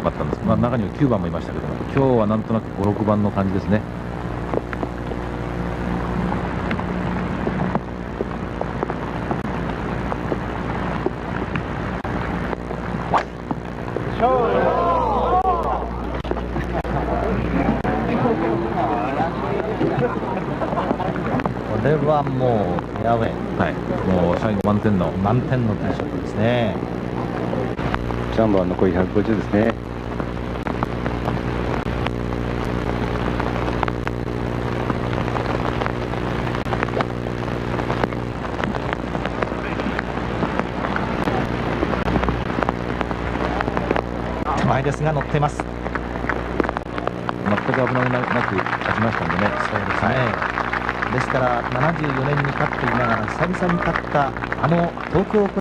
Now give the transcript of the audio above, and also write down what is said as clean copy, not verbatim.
かったんですけど、中には9番もいましたけども、今日はなんとなく5、6番の感じですね。 これはもうフェアウェイ、 はい、もう最後満点のティーショットですね。 3番残り150ですね。 前ですが乗っています。 全く危なげなく勝ちましたんでね。 そうですね。ですから74年に勝っていながら久々に勝った東京オープン